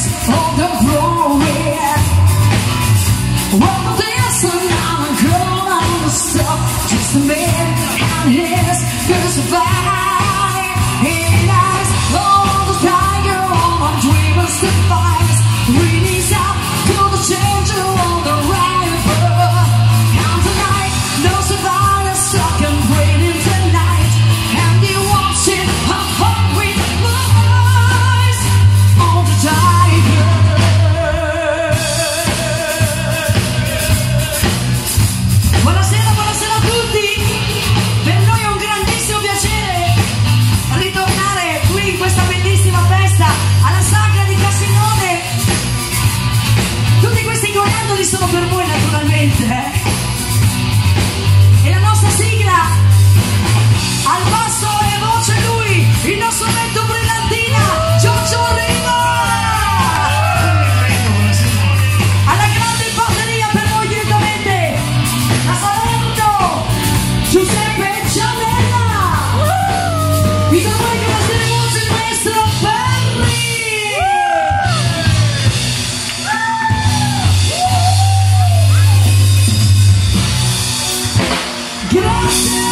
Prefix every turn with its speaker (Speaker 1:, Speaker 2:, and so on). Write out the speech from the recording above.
Speaker 1: dance on the Broadway. Well, dance and I'm gonna stop. Just a man and his crucified. He lies all the tiger on my dreamers device. Reaches out to the changer on the river. And tonight, no survivor stuck and breathing tonight. And he wants it, I'm fun with my eyes on the tiger. Buonasera, buonasera a tutti. Per noi è un grandissimo piacere ritornare qui in questa bellissima festa alla sagra di Casinone. Tutti questi gioielli sono per voi naturalmente, E la nostra sigla, al basso e voce lui, il nostro vento brillantina, Giorgio Riva. Alla grande batteria per voi direttamente, da Salento, Giuseppe Giannella. Vi do voi che la voce il maestro Perri. Grazie.